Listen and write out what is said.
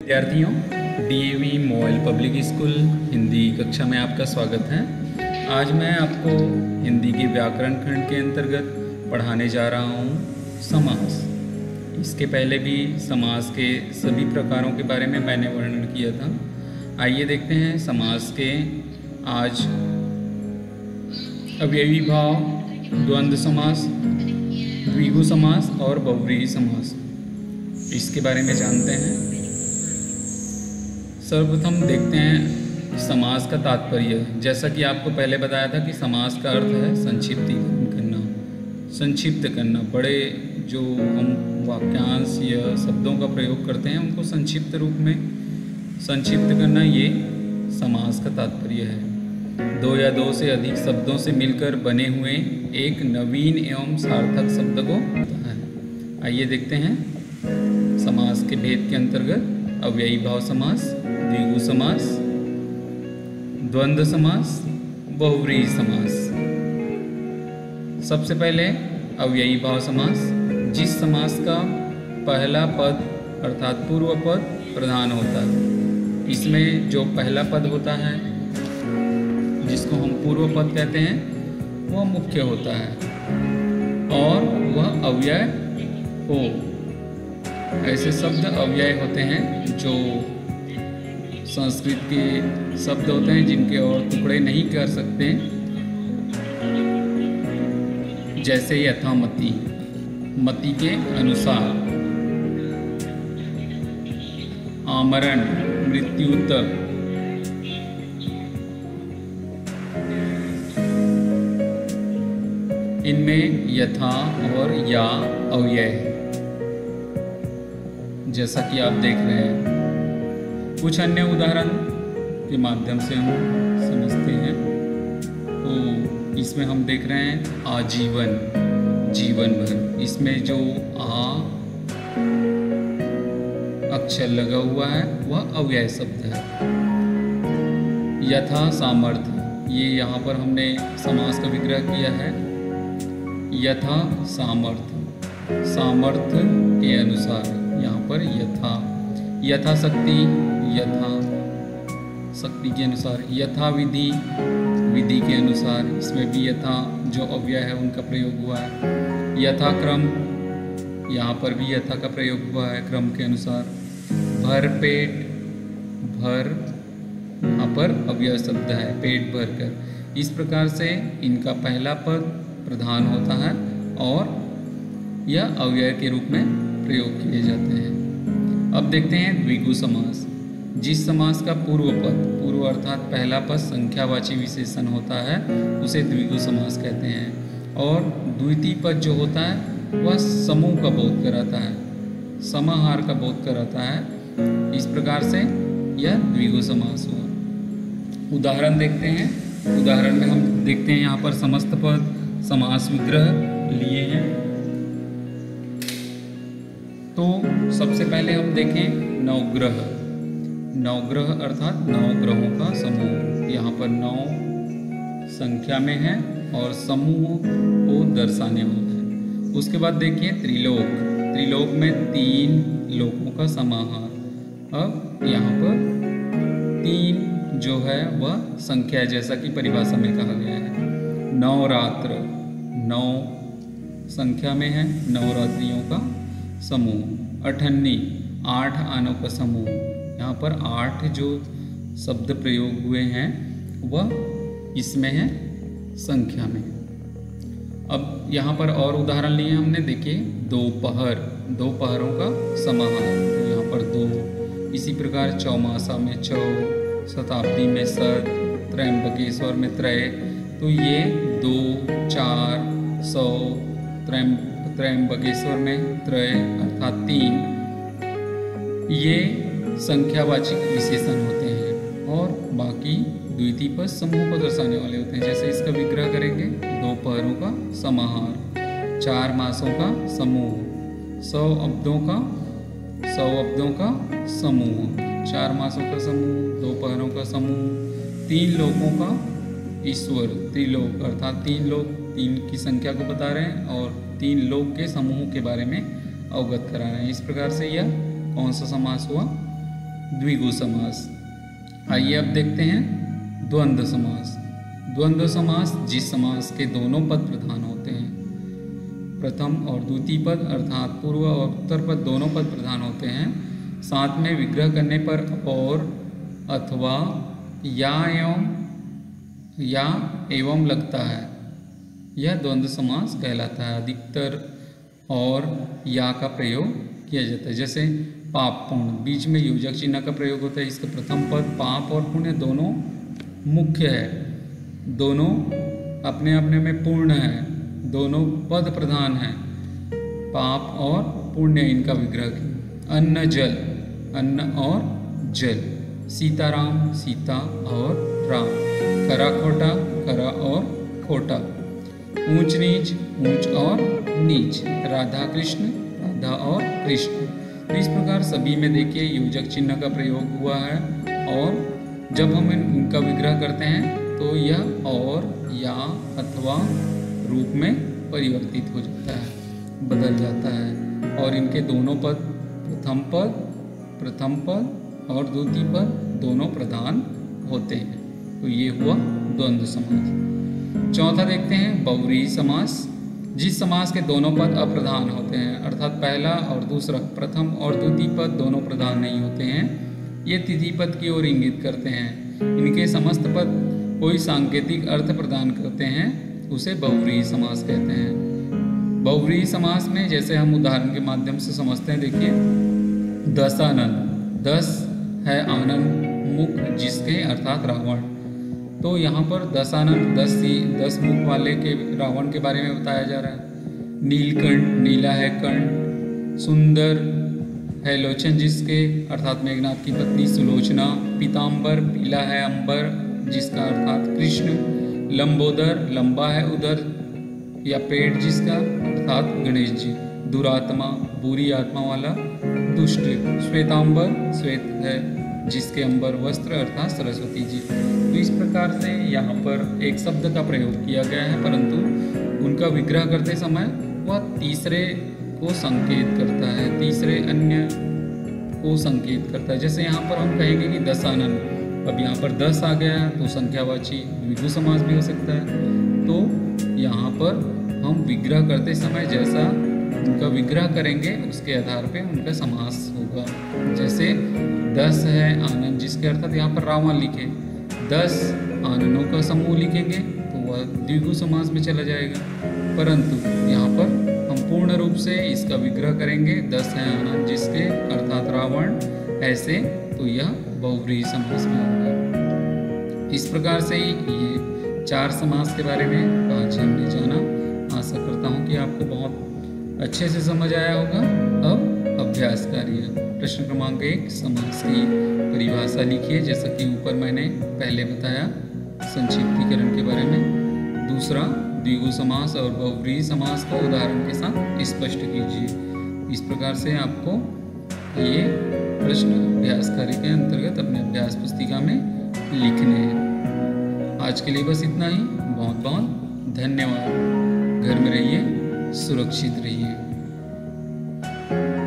विद्यार्थियों, DAV model public school Hindi कक्षा में आपका स्वागत है। आज मैं आपको हिंदी के व्याकरण खंड के अंतर्गत पढ़ाने जा रहा हूँ समास। इसके पहले भी समास के सभी प्रकारों के बारे में मैंने वर्णन किया था। आइए देखते हैं समास के आज अवयवी भाव, द्वंद्व समास, द्विगु समास और बहुव्रीहि समास, इसके बारे में जानते हैं। सर्वप्रथम देखते हैं समास का तात्पर्य। जैसा कि आपको पहले बताया था कि समास का अर्थ है संक्षिप्तीकरण करना, संक्षिप्त करना। बड़े जो हम वाक्यांश या शब्दों का प्रयोग करते हैं उनको संक्षिप्त रूप में संक्षिप्त करना, ये समास का तात्पर्य है। दो या दो से अधिक शब्दों से मिलकर बने हुए एक नवीन एवं सार्थक शब्द को होता है। आइए देखते हैं समास के भेद के अंतर्गत अव्ययी भाव समास, द्विगु समास, द्वंद्व समास, बहुव्रीहि समास। सबसे पहले अव्ययी भाव समास, जिस समास का पहला पद अर्थात पूर्व पद प्रधान होता है। इसमें जो पहला पद होता है जिसको हम पूर्व पद कहते हैं वह मुख्य होता है और वह अव्यय हो। ऐसे शब्द अव्यय होते हैं जो संस्कृत के शब्द होते हैं जिनके और टुकड़े नहीं कर सकते, जैसे यथामति, मति के अनुसार, आमरण, मृत्युत। इनमें यथा और या अव्यय है, जैसा कि आप देख रहे हैं। कुछ अन्य उदाहरण के माध्यम से हम समझते हैं। तो इसमें हम देख रहे हैं आजीवन, जीवन भर। इसमें जो आ अक्षर लगा हुआ है वह अव्यय शब्द है। यथा सामर्थ्य, ये यहाँ पर हमने समास का विग्रह किया है। यथा सामर्थ्य, सामर्थ्य के अनुसार, यहाँ पर यथा, यथा शक्ति, यथा शक्ति के अनुसार, यथा विधि, विधि के अनुसार। इसमें भी यथा जो अव्यय है उनका प्रयोग हुआ है। यथा क्रम, यहाँ पर भी यथा का प्रयोग हुआ है क्रम के अनुसार। भर पेट, भर यहाँ पर अव्यय शब्द है, पेट भर कर। इस प्रकार से इनका पहला पद प्रधान होता है और यह अव्यय के रूप में प्रयोग किए जाते हैं। अब देखते हैं द्विगु समास। जिस समास का पूर्व पद, पूर्व अर्थात पहला पद संख्यावाची विशेषण होता है उसे द्विगु समास कहते हैं और द्वितीय पद जो होता है वह समूह का बोध कराता है, समाहार का बोध कराता है। इस प्रकार से यह द्विगु समास हुआ। उदाहरण देखते हैं। उदाहरण में हम देखते हैं यहाँ पर समस्त पद समास विग्रह लिए हैं। तो सबसे पहले हम देखें नवग्रह। नवग्रह अर्थात नौ ग्रहों का समूह। यहाँ पर 9 संख्या में है और समूह को दर्शाने वाला है। उसके बाद देखिए त्रिलोक। त्रिलोक में 3 लोकों का समाहार। अब यहाँ पर 3 जो है वह संख्या है, जैसा कि परिभाषा में कहा गया है। नवरात्र, 9 संख्या में है, नवरात्रियों का समूह। अठन्नी, 8 आनों का समूह। यहाँ पर 8 जो शब्द प्रयोग हुए हैं वह इसमें है संख्या में। अब यहाँ पर और उदाहरण लिए हमने, देखिए दोपहर, दोपहरों का समाहार। तो यहाँ पर 2। इसी प्रकार चौमासा में चौ, शताब्दी में शत, त्रयंबकेश्वर में त्रय। तो ये 2, 4, 100, त्रयंबकेश्वर में त्रय अर्थात 3। ये संख्यावाचक विशेषण होते हैं और बाकी द्वितीय पद समूह को दर्शाने वाले होते हैं। जैसे इसका विग्रह करेंगे, दोपहरों का समाहार, 4 मासों का समूह, 100 अब्दों का समूह, 4 मासों का समूह, दोपहरों का समूह, 3 लोकों का ईश्वर, त्रिलोक अर्थात 3 लोक, 3 की संख्या को बता रहे हैं और 3 लोक के समूह के बारे में अवगत करा रहे हैं। इस प्रकार से यह कौन सा समास हुआ? द्विगु समास। आइए अब देखते हैं द्वंद्व समास। द्वंद्व समास जिस समास के दोनों पद प्रधान होते हैं, प्रथम और द्वितीय पद अर्थात पूर्व और उत्तर पद दोनों पद प्रधान होते हैं, साथ में विग्रह करने पर और अथवा या एवं लगता है, यह द्वंद्व समास कहलाता है। अधिकतर और या का प्रयोग किया जाता है। जैसे पाप पुण्य, बीच में योजक चिन्ह का प्रयोग होता है। इसका प्रथम पद पाप और पुण्य दोनों मुख्य है, दोनों अपने अपने में पूर्ण है, दोनों पद प्रधान हैं। पाप और पुण्य इनका विग्रह किया। अन्न जल, अन्न और जल। सीताराम, सीता और राम। खरा खोटा, खरा और खोटा। ऊंच नीच, ऊंच और नीच। राधा कृष्ण, राधा और कृष्ण। तो इस प्रकार सभी में देखिए योजक चिन्ह का प्रयोग हुआ है, और जब हम इनका विग्रह करते हैं तो यह और या अथवा रूप में परिवर्तित हो जाता है, बदल जाता है, और इनके दोनों पद प्रथम पद और द्वितीय पद दोनों प्रधान होते हैं। तो ये हुआ द्वंद्व समास। चौथा देखते हैं बहुव्रीहि समास। जिस समास के दोनों पद अप्रधान होते हैं, अर्थात पहला और दूसरा, प्रथम और द्वितीय पद दोनों प्रधान नहीं होते हैं, ये तृतीय पद की ओर इंगित करते हैं। इनके समस्त पद कोई सांकेतिक अर्थ प्रदान करते हैं, उसे बहुव्रीहि समास कहते हैं। बहुव्रीहि समास में जैसे हम उदाहरण के माध्यम से समझते हैं, देखिए दस आनंद। दस है आनंद मुख जिसके, अर्थात रावण। तो यहाँ पर दस आनंद, दस मुख वाले के रावण के बारे में बताया जा रहा है। नीलकंठ, नीला है कंठ। सुंदर है लोचन जिसके, अर्थात मेघनाथ की पत्नी सुलोचना। पीताम्बर, पीला है अंबर जिसका, अर्थात कृष्ण। लंबोदर, लंबा है उदर या पेट जिसका, अर्थात गणेश जी। दुरात्मा, बुरी आत्मा वाला दुष्ट। श्वेतांबर, श्वेत है जिसके अंबर वस्त्र, अर्थात सरस्वती जी। तो इस प्रकार से यहाँ पर एक शब्द का प्रयोग किया गया है, परंतु उनका विग्रह करते समय वह तीसरे को संकेत करता है, तीसरे अन्य को संकेत करता है। जैसे यहाँ पर हम कहेंगे कि दसानन, अब यहाँ पर 10 आ गया तो संख्यावाची द्विगु समास भी हो सकता है। तो यहाँ पर हम विग्रह करते समय जैसा उनका विग्रह करेंगे उसके आधार पे उनका समास होगा। जैसे 10 है आनंद जिसके, अर्थात यहाँ पर रावण लिखे, 10 आनंदों का समूह लिखेंगे तो वह द्विगु समास में चला जाएगा। परंतु यहाँ पर हम पूर्ण रूप से इसका विग्रह करेंगे, 10 है आनंद जिसके, अर्थात रावण, ऐसे, तो यह बहुव्रीहि समास में होगा। इस प्रकार से ही ये 4 समास के बारे में आज हमने जाना। आशा करता हूँ कि आपको बहुत अच्छे से समझ आया होगा। अब अभ्यास कार्य। प्रश्न क्रमांक 1, समास की परिभाषा लिखिए, जैसा कि ऊपर मैंने पहले बताया संक्षिप्तीकरण के बारे में। दूसरा, द्विगु समास और बहुव्रीहि समास को उदाहरण के साथ स्पष्ट कीजिए। इस प्रकार से आपको ये प्रश्न अभ्यास कार्य के अंतर्गत अपने अभ्यास पुस्तिका में लिखने हैं। आज के लिए बस इतना ही। बहुत बहुत धन्यवाद। घर में रहिए, सुरक्षित रहिए।